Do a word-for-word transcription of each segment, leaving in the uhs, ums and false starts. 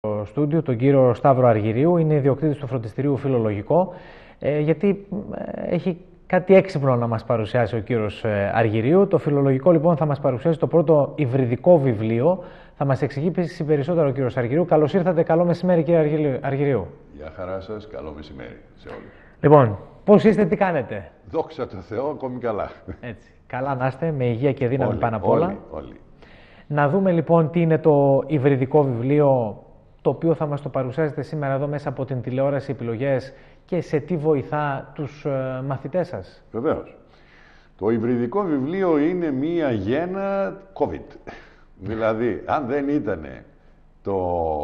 Στο στούντιο τον κύριο Σταύρο Αργυρίου, είναι ιδιοκτήτης του φροντιστηρίου Φιλολογικό, ε, γιατί ε, έχει κάτι έξυπνο να μας παρουσιάσει ο κύριος ε, Αργυρίου. Το Φιλολογικό λοιπόν θα μας παρουσιάσει το πρώτο υβριδικό βιβλίο. Θα μας εξηγήσει περισσότερο ο κύριος Αργυρίου. Καλώς ήρθατε, καλό μεσημέρι κύριε Αργυρίου. Γεια χαρά σας, καλό μεσημέρι σε όλους. Λοιπόν, πώς είστε, τι κάνετε? Δόξα τω Θεώ, ακόμη καλά. Έτσι, καλά να είστε, με υγεία και δύναμη όλοι, πάνω απ' όλα. Όλοι, όλοι. Να δούμε λοιπόν τι είναι το υβριδικό βιβλίο, το οποίο θα μας το παρουσιάσετε σήμερα εδώ μέσα από την τηλεόραση Επιλογές, και σε τι βοηθά τους ε, μαθητές σας. Βεβαίως. Το υβριδικό βιβλίο είναι μία γέννα COVID. Δηλαδή, αν δεν ήταν το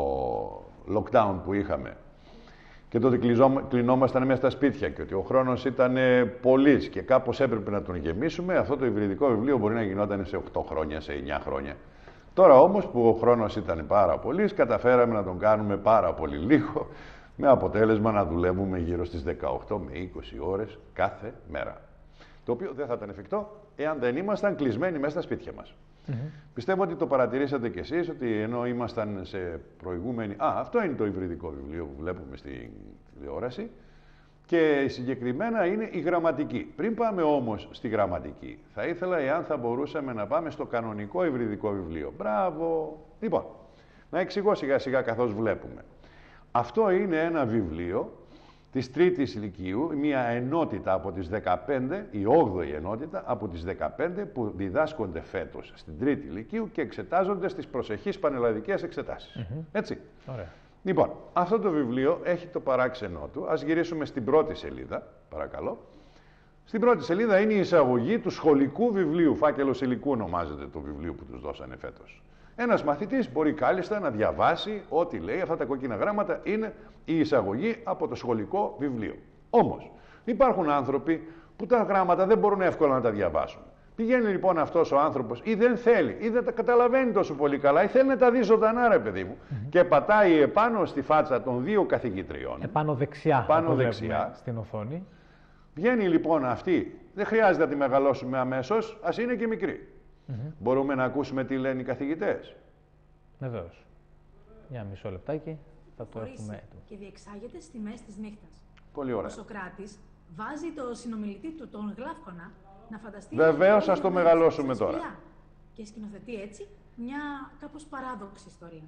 lockdown που είχαμε και τότε κλεινόμασταν μέσα στα σπίτια και ότι ο χρόνος ήταν πολύς και κάπως έπρεπε να τον γεμίσουμε, αυτό το υβριδικό βιβλίο μπορεί να γινόταν σε οκτώ χρόνια, σε εννιά χρόνια. Τώρα όμως που ο χρόνος ήταν πάρα πολύς, καταφέραμε να τον κάνουμε πάρα πολύ λίγο, με αποτέλεσμα να δουλεύουμε γύρω στις δεκαοκτώ με είκοσι ώρες κάθε μέρα. Το οποίο δεν θα ήταν εφικτό εάν δεν ήμασταν κλεισμένοι μέσα στα σπίτια μας. Mm-hmm. Πιστεύω ότι το παρατηρήσατε κι εσείς, ότι ενώ ήμασταν σε προηγούμενη... Α, αυτό είναι το υβριδικό βιβλίο που βλέπουμε στη τηλεόραση. Και συγκεκριμένα είναι η γραμματική. Πριν πάμε όμως στη γραμματική, θα ήθελα εάν θα μπορούσαμε να πάμε στο κανονικό υβριδικό βιβλίο. Μπράβο! Λοιπόν, να εξηγώ σιγά σιγά καθώς βλέπουμε. Αυτό είναι ένα βιβλίο της τρίτης λυκείου, μια ενότητα από τις δεκαπέντε, η όγδοη ενότητα από τις δεκαπέντε που διδάσκονται φέτος στην τρίτη λυκείου και εξετάζονται στις προσεχείς πανελλαδικές εξετάσεις. Mm-hmm. Έτσι. Ωραία. Λοιπόν, αυτό το βιβλίο έχει το παράξενό του. Ας γυρίσουμε στην πρώτη σελίδα, παρακαλώ. Στην πρώτη σελίδα είναι η εισαγωγή του σχολικού βιβλίου, φάκελος υλικού ονομάζεται το βιβλίο που τους δώσανε φέτος. Ένας μαθητής μπορεί κάλλιστα να διαβάσει ό,τι λέει, αυτά τα κόκκινα γράμματα είναι η εισαγωγή από το σχολικό βιβλίο. Όμως, υπάρχουν άνθρωποι που τα γράμματα δεν μπορούν εύκολα να τα διαβάσουν. Πηγαίνει λοιπόν αυτός ο άνθρωπος ή δεν θέλει ή δεν τα καταλαβαίνει τόσο πολύ καλά ή θέλει να τα δει ζωντανά, ρε παιδί μου, mm-hmm. και πατάει επάνω στη φάτσα των δύο καθηγητριών. Επάνω δεξιά, επάνω δεξιά στην οθόνη. Βγαίνει λοιπόν αυτή, δεν χρειάζεται να τη μεγαλώσουμε αμέσως, ας είναι και μικρή. Mm-hmm. Μπορούμε να ακούσουμε τι λένε οι καθηγητές. Βεβαίως. Για μισό λεπτάκι θα το έχουμε έτοιμο. Και διεξάγεται στη μέση της νύχτας. Πολύ ωραία. Ο Σοκράτης βάζει το συνομιλητή του, τον Γλάφκονα, να φανταστεί... Βεβαίως, ας το μεγαλώσουμε τώρα. Και σκηνοθετεί έτσι μια κάπως παράδοξη ιστορία.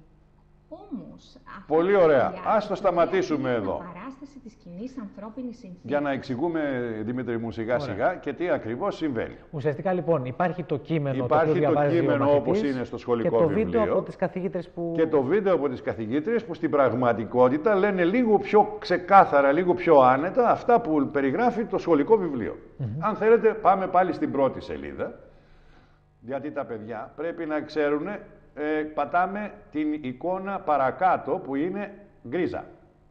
Όμως, πολύ ωραία. Ας το σταματήσουμε εδώ. Παράσταση της κοινής ανθρώπινης συνθήκης. Για να εξηγούμε, Δημήτρη μου, σιγά ωραία. σιγά και τι ακριβώς συμβαίνει. Ουσιαστικά λοιπόν υπάρχει το κείμενο, υπάρχει το, το κείμενο όπως είναι στο σχολικό και το βιβλίο. Βίντεο από τις καθηγήτρες που... Και το βίντεο από τις καθηγήτρες που στην πραγματικότητα λένε λίγο πιο ξεκάθαρα, λίγο πιο άνετα αυτά που περιγράφει το σχολικό βιβλίο. Mm-hmm. Αν θέλετε πάμε πάλι στην πρώτη σελίδα, γιατί τα παιδιά πρέπει να ξέρουν. Ε, πατάμε την εικόνα παρακάτω που είναι γκρίζα.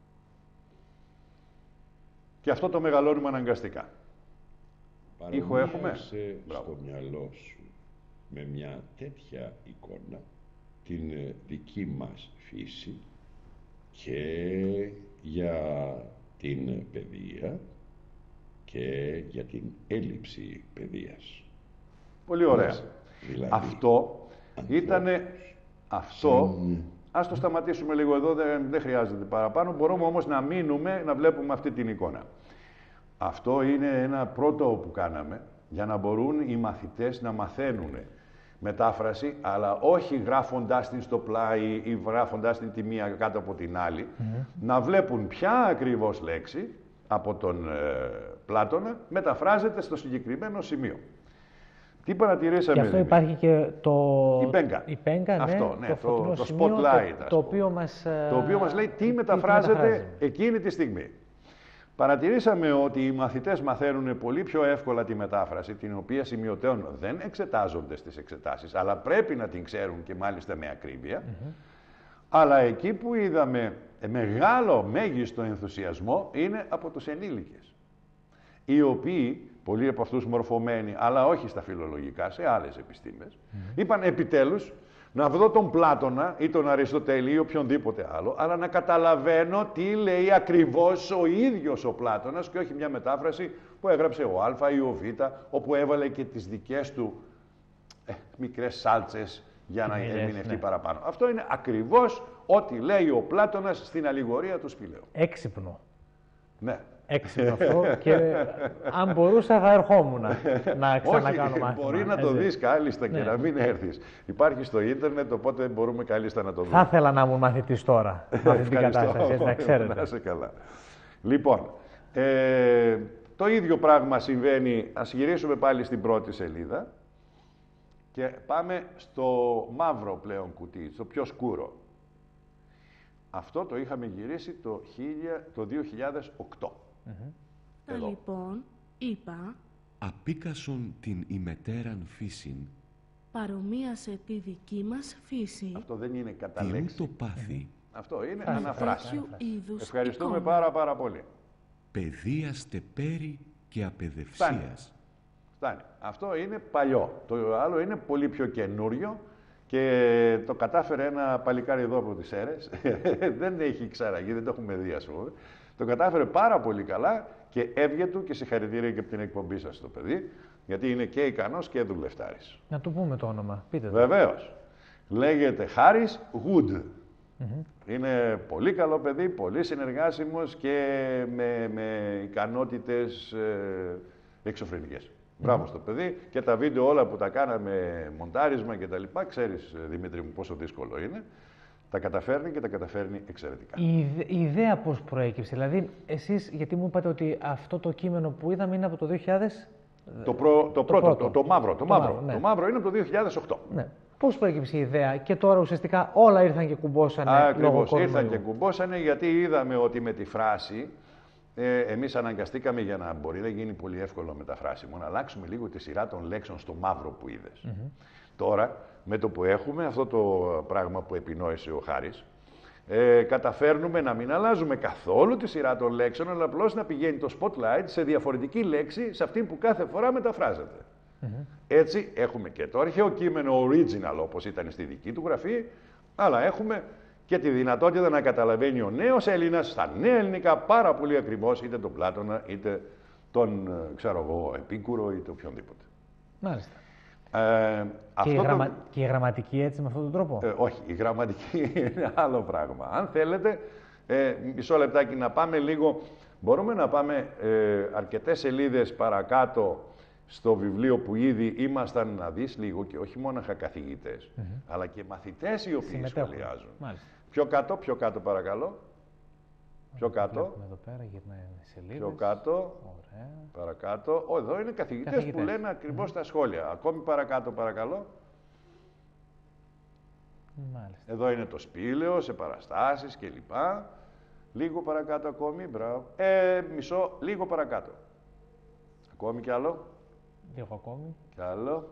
Και αυτό το μεγαλώνουμε αναγκαστικά. Ήχο έχουμε. Στο μυαλό σου με μια τέτοια εικόνα την δική μας φύση και για την παιδεία και για την έλλειψη παιδείας. Πολύ ωραία. Δηλαδή, αυτό ήτανε αυτό. Mm. Ας το σταματήσουμε λίγο εδώ, δεν, δεν χρειάζεται παραπάνω. Μπορούμε όμως να μείνουμε, να βλέπουμε αυτή την εικόνα. Αυτό είναι ένα πρώτο που κάναμε για να μπορούν οι μαθητές να μαθαίνουν μετάφραση, αλλά όχι γράφοντάς την στο πλάι ή γράφοντάς την τη μία κάτω από την άλλη, mm. να βλέπουν ποια ακριβώς λέξη από τον ε, Πλάτωνα μεταφράζεται στο συγκεκριμένο σημείο. Τι παρατηρήσαμε, και αυτό δηλαδή. Υπάρχει και το... Η πέγγα. Η πέγγα, ναι, αυτό, ναι, το, το, το σημείο, spotlight, το, το, οποίο μας, το οποίο μας λέει τι, τι μεταφράζεται μεταφράζει. εκείνη τη στιγμή. Παρατηρήσαμε ότι οι μαθητές μαθαίνουν πολύ πιο εύκολα τη μετάφραση, την οποία σημειωτέων δεν εξετάζονται στις εξετάσεις, αλλά πρέπει να την ξέρουν και μάλιστα με ακρίβεια. Mm-hmm. Αλλά εκεί που είδαμε μεγάλο, μέγιστο ενθουσιασμό είναι από τους ενήλικες, οι οποίοι πολλοί από αυτούς μορφωμένοι, αλλά όχι στα φιλολογικά, σε άλλες επιστήμες, mm-hmm. είπαν επιτέλους να δω τον Πλάτωνα ή τον Αριστοτέλη ή οποιονδήποτε άλλο, αλλά να καταλαβαίνω τι λέει ακριβώς ο ίδιος ο Πλάτωνας και όχι μια μετάφραση που έγραψε ο Α ή ο Β, όπου έβαλε και τις δικές του ε, μικρές σάλτσες για να ερμηνευτεί ναι. παραπάνω. Αυτό είναι ακριβώς ό,τι λέει ο Πλάτωνας στην αλληγορία του σπηλαίου. Έξυπνο. Ναι. Έξυπνο αυτό και αν μπορούσα θα ερχόμουν να ξανακάνω Όχι, μάθημα. μπορεί να το δεις κάλλιστα και Ναι. να μην έρθεις. Υπάρχει στο ίντερνετ, οπότε μπορούμε κάλλιστα να το δούμε. Θα ήθελα να ήμουν μαθητής τώρα, με αυτή την Ευχαριστώ. κατάσταση, έτσι, να ξέρετε. Να είσαι καλά. Λοιπόν, ε, το ίδιο πράγμα συμβαίνει, ας γυρίσουμε πάλι στην πρώτη σελίδα και πάμε στο μαύρο πλέον κουτί, στο πιο σκούρο. Αυτό το είχαμε γυρίσει το, χίλια, το δύο χιλιάδες οκτώ. Mm-hmm. Τα λοιπόν είπα, απίκασον την ημετέραν φύσιν, παρομοίασε τη δική μας φύση, Αυτό δεν είναι κατά τιού λέξη. το πάθη, Αυτό είναι Φράση. αναφράση. τέτοιου είδους Ευχαριστούμε εικόνα. πάρα πάρα πολύ. παιδείας τεπέρι και Φτάνει. απεδευσίας. Φτάνει. Αυτό είναι παλιό. Το άλλο είναι πολύ πιο καινούριο και το κατάφερε ένα παλικάρι εδώ από τις Σέρρες. Δεν έχει ξαραγεί, δεν το έχουμε δει ας πούμε. Το κατάφερε πάρα πολύ καλά και έβγε του και συγχαρητήρια και από την εκπομπή σας το παιδί, γιατί είναι και ικανός και δουλευτάρης. Να του πούμε το όνομα, πείτε το. Βεβαίως. Λέγεται Χάρις Wood. Mm-hmm. Είναι πολύ καλό παιδί, πολύ συνεργάσιμος και με, με ικανότητες ε, εξωφρενικές. Mm-hmm. Μπράβο στο παιδί και τα βίντεο όλα που τα κάναμε μοντάρισμα και τα λοιπά, ξέρεις Δημήτρη μου πόσο δύσκολο είναι, τα καταφέρνει και τα καταφέρνει εξαιρετικά. Η, ιδε- η ιδέα πώς προέκυψε, δηλαδή εσείς, γιατί μου είπατε ότι αυτό το κείμενο που είδαμε είναι από το δύο χιλιάδες... Το, προ, το, πρώτο, πρώτο. Το, το μαύρο, το, Το μαύρο, μαύρο, ναι. το μαύρο είναι από το δύο χιλιάδες οκτώ. Ναι. Πώς προέκυψε η ιδέα και τώρα ουσιαστικά όλα ήρθαν και κουμπώσανε λόγω Ακριβώς, ήρθαν κορονοϊού. και κουμπώσανε γιατί είδαμε ότι με τη φράση ε, εμείς αναγκαστήκαμε για να μπορεί να γίνει πολύ εύκολο μεταφράσιμο να αλλάξουμε λίγο τη σειρά των λέξεων στο μαύρο που είδες. Mm-hmm. Τώρα, με το που έχουμε αυτό το πράγμα που επινόησε ο Χάρης, ε, καταφέρνουμε να μην αλλάζουμε καθόλου τη σειρά των λέξεων, αλλά απλώς να πηγαίνει το spotlight σε διαφορετική λέξη σε αυτή που κάθε φορά μεταφράζεται. Mm-hmm. Έτσι, έχουμε και το αρχαίο κείμενο original, όπως ήταν στη δική του γραφή, αλλά έχουμε και τη δυνατότητα να καταλαβαίνει ο νέος Έλληνας στα νέα ελληνικά πάρα πολύ ακριβώς, είτε τον Πλάτωνα, είτε τον, ε, ξέρω εγώ, Επίκουρο, είτε οποιονδήποτε. Μάλιστα. Ε, Και, αυτό η το- γραμμα... και η γραμματική έτσι με αυτόν τον τρόπο. ε, όχι, η γραμματική είναι άλλο πράγμα. Αν θέλετε, ε, μισό λεπτάκι να πάμε λίγο, μπορούμε να πάμε ε, αρκετές σελίδες παρακάτω στο βιβλίο που ήδη ήμασταν να δεις λίγο και όχι μόναχα καθηγητές, Mm-hmm. αλλά και μαθητές οι οποίοι Συμμετέχουν. σχολιάζουν. Μάλιστα. Πιο κάτω, πιο κάτω παρακαλώ. Πιο κάτω, Βλέπουμε εδώ πέρα, γυρνάει οι σελίδες. πιο κάτω, Ωραία. παρακάτω. Ω, εδώ είναι καθηγητές, Καθηγητές. που λένε ακριβώς τα σχόλια. Ακόμη παρακάτω παρακαλώ. Μάλιστα. Εδώ είναι το σπήλαιο, σε παραστάσεις κλπ. Λίγο παρακάτω ακόμη, μπράβο. Ε, μισό, λίγο παρακάτω. Ακόμη κι άλλο, Λίγο ακόμη. κι άλλο.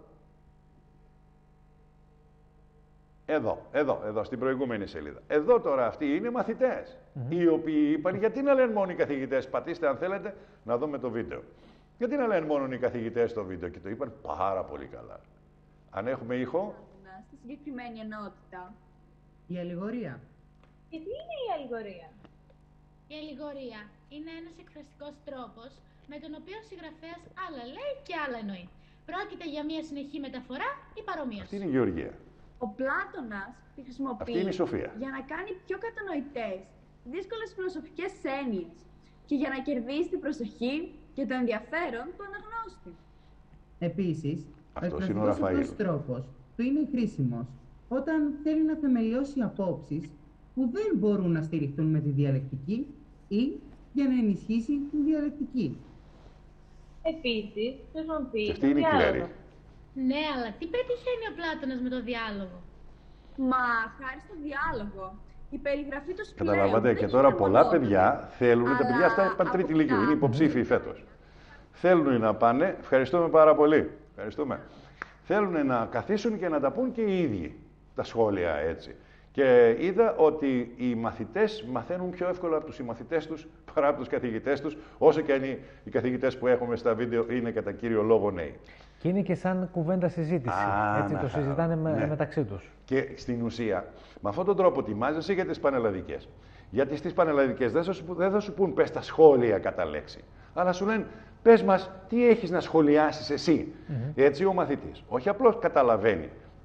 Εδώ, εδώ, εδώ, στην προηγούμενη σελίδα. Εδώ τώρα αυτοί είναι μαθητές, οι οποίοι είπαν γιατί να λένε μόνο οι καθηγητές. Πατήστε αν θέλετε να δούμε το βίντεο. Γιατί να λένε μόνο οι καθηγητές το βίντεο και το είπαν πάρα πολύ καλά. Αν έχουμε ήχο, Στη συγκεκριμένη ενότητα. Η αλληγορία. Και τι είναι η αλληγορία? Η αλληγορία είναι ένας εκφραστικός τρόπος με τον οποίο ο συγγραφέας άλλα λέει και άλλα εννοεί. Πρόκειται για μια συνεχή μεταφορά ή παρομοίωση. αυτή είναι η Γεωργία. Ο Πλάτωνας τη χρησιμοποιεί Αυτή είναι η Σοφία. για να κάνει πιο κατανοητές δύσκολες φιλοσοφικές έννοιες και για να κερδίσει την προσοχή και το ενδιαφέρον του αναγνώστη. Επίσης, ο Αυτός είναι ο εκφραστικός Ραφαήλ. αυτός τρόπος του είναι χρήσιμος όταν θέλει να θεμελιώσει απόψεις που δεν μπορούν να στηριχτούν με τη διαλεκτική ή για να ενισχύσει τη διαλεκτική. Επίσης, χρησιμοποιεί Και αυτή είναι η Κλέρη. Ναι, αλλά τι πετυχαίνει ο Πλάτωνας με το διάλογο? Μα χάρη στο διάλογο, η περιγραφή του σπηλαίου. Καταλάβατε, δεν και είναι τώρα πολλά μονότονη, παιδιά θέλουν, τα αλλά παιδιά αυτά πάνε τρίτη αποκτά. λύκειο, είναι υποψήφιοι φέτος. Θέλουν να πάνε, ευχαριστούμε πάρα πολύ, ευχαριστούμε. Θέλουν να καθίσουν και να τα πούν και οι ίδιοι τα σχόλια έτσι. Και είδα ότι οι μαθητές μαθαίνουν πιο εύκολα από τους συμμαθητές τους παρά από τους καθηγητές τους, όσο και αν οι, οι καθηγητές που έχουμε στα βίντεο είναι κατά κύριο λόγο νέοι. Και είναι και σαν κουβέντα συζήτηση. Α, έτσι να το χαρώ. συζητάνε με, Ναι. μεταξύ τους. Και στην ουσία, με αυτόν τον τρόπο ετοιμάζεσαι για τις πανελλαδικές. Γιατί στις πανελλαδικές δεν θα σου, δεν θα σου πούν πες τα σχόλια κατά λέξη. Αλλά σου λένε πες μας τι έχεις να σχολιάσεις εσύ. Έτσι ο μαθητής. Όχι απλώς καταλαβαίνει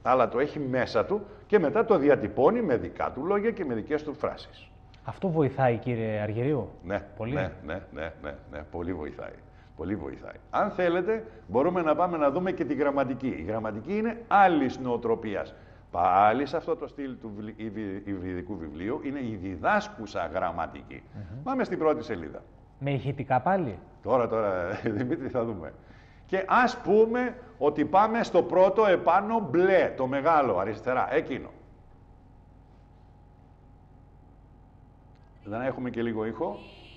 αλλά το έχει μέσα του και μετά το διατυπώνει με δικά του λόγια και με δικές του φράσεις. Αυτό βοηθάει, κύριε Αργυρίου? Ναι, πολύ. Ναι, ναι, ναι, ναι, ναι, πολύ βοηθάει. Πολύ βοηθάει. Αν θέλετε, μπορούμε να πάμε να δούμε και τη γραμματική. Η γραμματική είναι άλλης νοοτροπίας. Πάλι σε αυτό το στυλ του υβριδικού βιβλίου είναι η διδάσκουσα γραμματική. Mm-hmm. Πάμε στην πρώτη σελίδα. Με ηχητικά πάλι. Τώρα, τώρα, Δημήτρη, θα δούμε. Και ας πούμε ότι πάμε στο πρώτο επάνω μπλε, το μεγάλο, αριστερά, εκείνο. Δεν έχουμε και λίγο ήχο.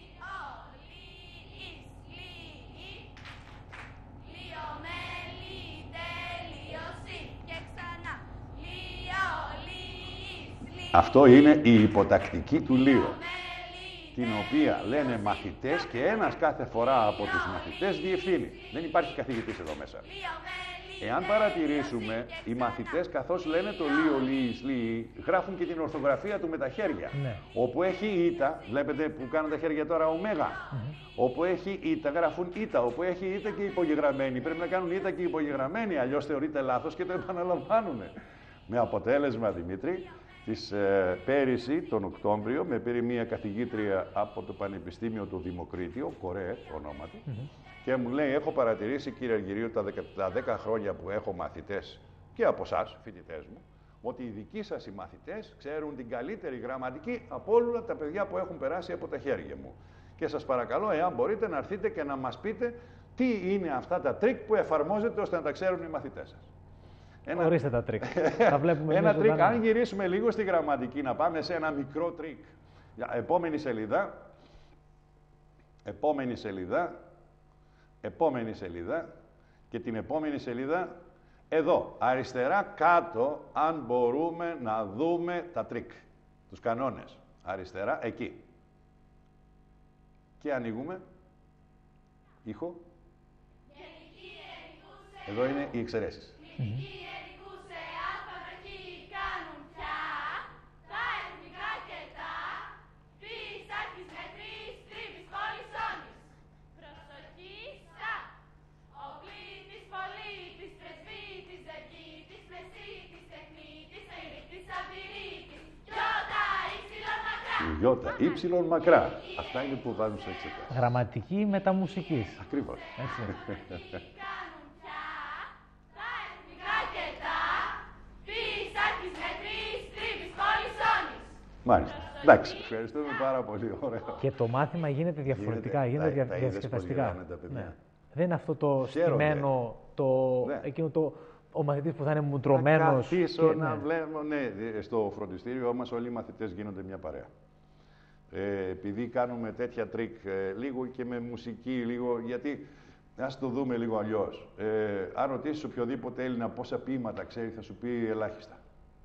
Αυτό είναι η υποτακτική του Λίο, την οποία λένε μαθητές και ένας κάθε φορά από τους μαθητές διευθύνει. Δεν υπάρχει καθηγητής εδώ μέσα. Εάν παρατηρήσουμε, οι μαθητές καθώς λένε το Λίο, Λίης, Λίη, γράφουν και την ορθογραφία του με τα χέρια. Ναι. Όπου έχει ήτα, βλέπετε που κάνουν τα χέρια τώρα ωμέγα. Mm-hmm. Όπου έχει ήτα, γράφουν ήτα. Όπου έχει ήτα και υπογεγραμμένη. Πρέπει να κάνουν ήτα και υπογεγραμμένη, αλλιώς θεωρείται λάθος και το επαναλαμβάνουν. Με αποτέλεσμα, Δημήτρη, της ε, πέρυσι, τον Οκτώβριο, με πήρε μια καθηγήτρια από το Πανεπιστήμιο του Δημοκρίτιο, Κορέ ονόματι, mm-hmm. και μου λέει, έχω παρατηρήσει, κύριε Αργυρίου, τα, τα δέκα χρόνια που έχω μαθητές και από εσάς, φοιτητές μου, ότι οι δικοί σας οι μαθητές ξέρουν την καλύτερη γραμματική από όλα τα παιδιά που έχουν περάσει από τα χέρια μου. Και σας παρακαλώ, εάν μπορείτε, να έρθετε και να μας πείτε τι είναι αυτά τα τρίκ που εφαρμόζετε ώστε να τα ξέρουν οι μαθητές σας. Ένα... Ορίστε τα τρίκ. Θα βλέπουμε ένα τρίκ, αν γυρίσουμε λίγο στη γραμματική, να πάμε σε ένα μικρό τρίκ. Επόμενη σελίδα. Επόμενη σελίδα. Επόμενη σελίδα. Και την επόμενη σελίδα, εδώ, αριστερά κάτω, αν μπορούμε να δούμε τα τρίκ, τους κανόνες. Αριστερά, εκεί. Και ανοίγουμε. Ήχο. Εδώ είναι οι εξαιρέσεις. Mm-hmm. Ιώτα, ύψιλον μακρά. Αυτά είναι που βάζουν σε εξετάσεις. Γραμματική μεταμουσικής. Ακριβώς. Έτσι. Μάλιστα. Εντάξει, ευχαριστούμε πάρα πολύ. Ωραία. Και το μάθημα γίνεται διαφορετικά, γίνεται, γίνεται δια, διασκεδαστικά. Ναι. Δεν είναι αυτό το στημένο, το, ναι. εκείνο το, ο μαθητής που θα είναι μουντρωμένος. Να καθίσω, και, να ναι. βλέπω, ναι, στο φροντιστήριό μας όλοι οι μαθητές γίνονται μια παρέα. Ε, επειδή κάνουμε τέτοια τρίκ, ε, λίγο και με μουσική, λίγο, γιατί ας το δούμε λίγο αλλιώς. Ε, αν ρωτήσεις οποιοδήποτε Έλληνα πόσα ποίηματα ξέρει, θα σου πει ελάχιστα.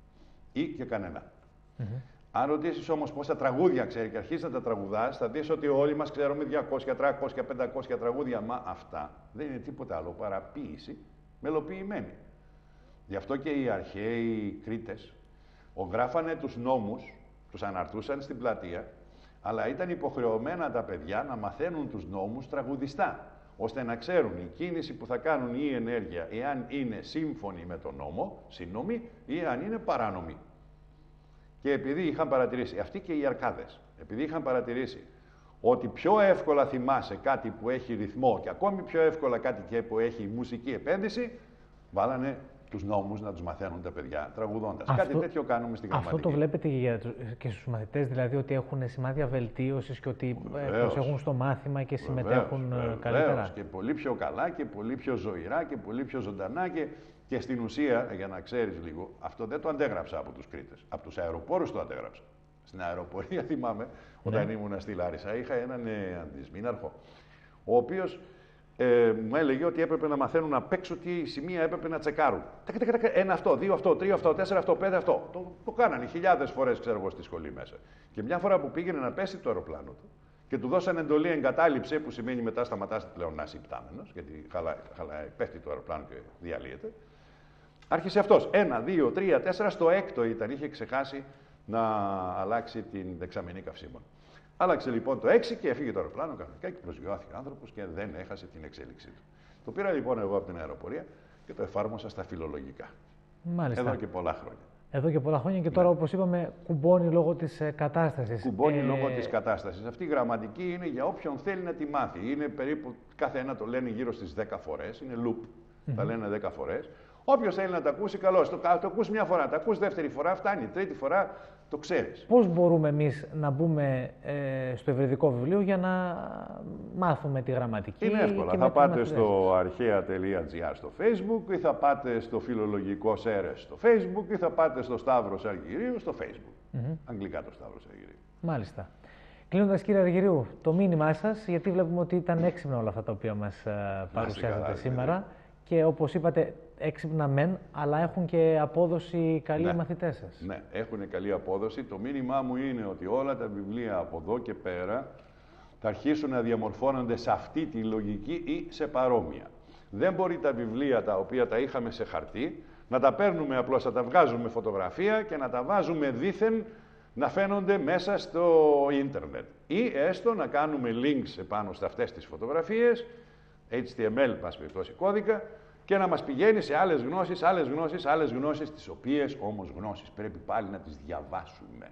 Ή και κανένα. Mm-hmm. Αν ρωτήσεις όμως πόσα τραγούδια ξέρει και αρχίσεις να τα τραγουδάς, θα δεις ότι όλοι μας ξέρουμε διακόσια, τριακόσια, πεντακόσια τραγούδια. Μα αυτά δεν είναι τίποτα άλλο παρά ποίηση μελοποιημένη. Γι' αυτό και οι αρχαίοι Κρήτες γράφανε τους νόμους, τους αναρτούσαν στην πλατεία, αλλά ήταν υποχρεωμένα τα παιδιά να μαθαίνουν τους νόμους τραγουδιστά, ώστε να ξέρουν η κίνηση που θα κάνουν ή η ενέργεια, εάν είναι σύμφωνη με τον νόμο, σύνομη, ή αν είναι παράνομη. Και επειδή είχαν παρατηρήσει, αυτοί και οι αρκάδες, επειδή είχαν παρατηρήσει ότι πιο εύκολα θυμάσαι κάτι που έχει ρυθμό και ακόμη πιο εύκολα κάτι που έχει μουσική επένδυση, βάλανε τους νόμους να τους μαθαίνουν τα παιδιά τραγουδώντας. Αυτό, κάτι τέτοιο κάνουμε στην γραμματική. Αυτό το βλέπετε και στους μαθητές, δηλαδή ότι έχουν σημάδια βελτίωσης και ότι βεβαίως, προσέχουν στο μάθημα και συμμετέχουν βεβαίως, καλύτερα. Βεβαίως, και πολύ πιο καλά και πολύ πιο ζωηρά και πολύ πιο ζωντανά και, και στην ουσία, για να ξέρεις λίγο, αυτό δεν το αντέγραψα από τους Κρήτες. Από τους αεροπόρους το αντέγραψα. Στην αεροπορία θυμάμαι, όταν ναι. ήμουν στη Λάρισα, είχα έναν ε, αντισμήναρχο, ο οποίος Ε, μου έλεγε ότι έπρεπε να μαθαίνουν απ' έξω τι σημεία έπρεπε να τσεκάρουν. Ένα αυτό, δύο αυτό, τρία αυτό, τέσσερα αυτό, πέντε αυτό. Το, το κάνανε χιλιάδες φορές, ξέρω εγώ, στη σχολή μέσα. Και μια φορά που πήγαινε να πέσει το αεροπλάνο του και του δώσανε εντολή εγκατάλειψη, που σημαίνει μετά σταματάς πλέον να είσαι υπτάμενος, γιατί χαλάει, χαλάει, πέφτει το αεροπλάνο και διαλύεται. Άρχισε αυτός. Ένα, δύο, τρία, τέσσερα, στο έκτο ήταν. Είχε ξεχάσει να αλλάξει την δεξαμενή καυσίμων. Άλλαξε λοιπόν το έξι και έφυγε το αεροπλάνο κανονικά και προσγειώθηκε ο άνθρωπος και δεν έχασε την εξέλιξή του. Το πήρα λοιπόν εγώ από την αεροπορία και το εφάρμοσα στα φιλολογικά. Μάλιστα. Εδώ και πολλά χρόνια. Εδώ και πολλά χρόνια και τώρα, ναι. όπως είπαμε, κουμπώνει λόγω της ε, κατάστασης. Κουμπώνει ε... λόγω της κατάστασης. Αυτή η γραμματική είναι για όποιον θέλει να τη μάθει. Είναι περίπου, κάθε ένα το λένε γύρω στις δέκα φορές. Είναι loop. Mm-hmm. Τα λένε δέκα φορές. Όποιος θέλει να τα ακούσει, καλώς. Το, το ακούς μια φορά, το ακούς δεύτερη φορά, φτάνει. Τρίτη φορά το ξέρεις. Πώς μπορούμε εμείς να μπούμε ε, στο ευρυδικό βιβλίο για να μάθουμε τη γραμματική? Είναι εύκολα. Θα πάτε στο αρχαία τελεία τζι άρ στο Facebook ή θα πάτε στο Φιλολογικό Σέρες στο Facebook ή θα πάτε στο Σταύρος Αργυρίου στο Facebook. Mm-hmm. Αγγλικά το Σταύρος Αργυρίου. Μάλιστα. Κλείνοντας, κύριε Αργυρίου, το μήνυμά σας, γιατί βλέπουμε ότι ήταν έξυπνα όλα αυτά τα οποία μας παρουσιάσατε σήμερα. Δηλαδή. Και όπως είπατε, έξυπνα μεν, αλλά έχουν και απόδοση καλή, ναι, οι μαθητές σας. Ναι, έχουν καλή απόδοση. Το μήνυμά μου είναι ότι όλα τα βιβλία από εδώ και πέρα θα αρχίσουν να διαμορφώνονται σε αυτή τη λογική ή σε παρόμοια. Δεν μπορεί τα βιβλία τα οποία τα είχαμε σε χαρτί να τα παίρνουμε απλώς, να τα βγάζουμε φωτογραφία και να τα βάζουμε δήθεν να φαίνονται μέσα στο ίντερνετ. Ή έστω να κάνουμε links επάνω σε αυτές τις φωτογραφίες, έιτς τι εμ ελ, πάση περιπτώσει κώδικα, και να μας πηγαίνει σε άλλες γνώσεις, άλλες γνώσεις, άλλες γνώσεις, τις οποίες όμως γνώσεις πρέπει πάλι να τις διαβάσουμε.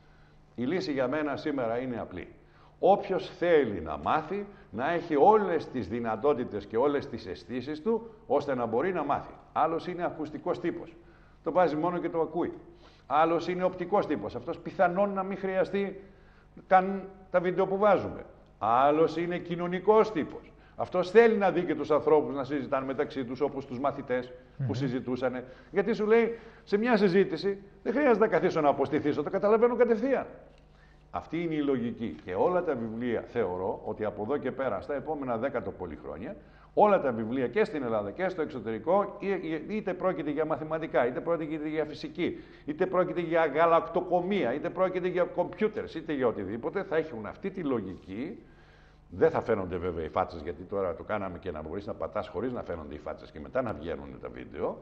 Η λύση για μένα σήμερα είναι απλή. Όποιος θέλει να μάθει, να έχει όλες τις δυνατότητες και όλες τις αισθήσεις του, ώστε να μπορεί να μάθει. Άλλος είναι ακουστικός τύπος. Το βάζει μόνο και το ακούει. Άλλος είναι οπτικός τύπος. Αυτός πιθανόν να μην χρειαστεί καν τα βίντεο που βάζουμε. Άλλος είναι κοινωνικός τύπος. Αυτός θέλει να δει και τους ανθρώπους να συζητάνε μεταξύ τους, όπως τους μαθητές mm-hmm. που συζητούσαν. Γιατί σου λέει, σε μια συζήτηση δεν χρειάζεται να καθίσω να αποστηθήσω, το καταλαβαίνω κατευθείαν. Αυτή είναι η λογική. Και όλα τα βιβλία θεωρώ ότι από εδώ και πέρα, στα επόμενα δέκα το πολύ χρόνια, όλα τα βιβλία και στην Ελλάδα και στο εξωτερικό, είτε πρόκειται για μαθηματικά, είτε πρόκειται για φυσική, είτε πρόκειται για γαλακτοκομεία, είτε πρόκειται για κομπιούτερς, είτε για οτιδήποτε, θα έχουν αυτή τη λογική. Δεν θα φαίνονται βέβαια οι φάτσες, γιατί τώρα το κάναμε και να μπορείς να πατάς χωρίς να φαίνονται οι φάτσες και μετά να βγαίνουν τα βίντεο.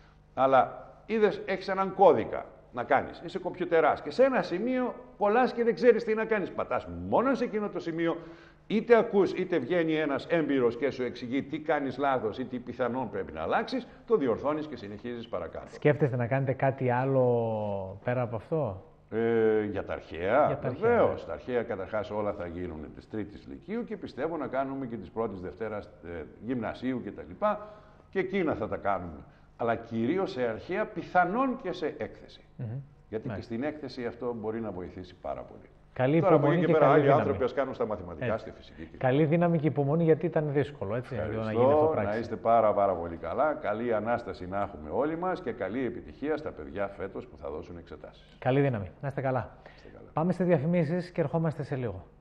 Αλλά είδες, έχεις έναν κώδικα να κάνεις. Είσαι κομπιουτεράς και σε ένα σημείο κολλάς και δεν ξέρεις τι να κάνεις. Πατάς μόνο σε εκείνο το σημείο, είτε ακούς είτε βγαίνει ένας έμπειρος και σου εξηγεί τι κάνεις λάθος ή τι πιθανόν πρέπει να αλλάξεις, το διορθώνεις και συνεχίζεις παρακάτω. Σκέφτεστε να κάνετε κάτι άλλο πέρα από αυτό? Ε, για τα αρχαία, βεβαίως. Τα αρχαία καταρχάς όλα θα γίνουν της τρίτης λυκείου και πιστεύω να κάνουμε και της πρώτης Δευτέρας ε, γυμνασίου κτλ. Και εκείνα θα τα κάνουμε. Αλλά κυρίως σε αρχαία, πιθανόν και σε έκθεση. Mm-hmm. Γιατί ναι. και στην έκθεση αυτό μπορεί να βοηθήσει πάρα πολύ. Καλή Τώρα από εκεί και, και πέρα άλλοι άνθρωποι ας κάνουν στα μαθηματικά, έτσι. Στη φυσική. Καλή δύναμη και υπομονή, γιατί ήταν δύσκολο, έτσι, να γίνει αυτό πράξη. Να είστε πάρα πάρα πολύ καλά. Καλή Ανάσταση να έχουμε όλοι μας και καλή επιτυχία στα παιδιά φέτος που θα δώσουν εξετάσεις. Καλή δύναμη. Να είστε καλά. Είστε καλά. Πάμε σε διαφημίσεις και ερχόμαστε σε λίγο.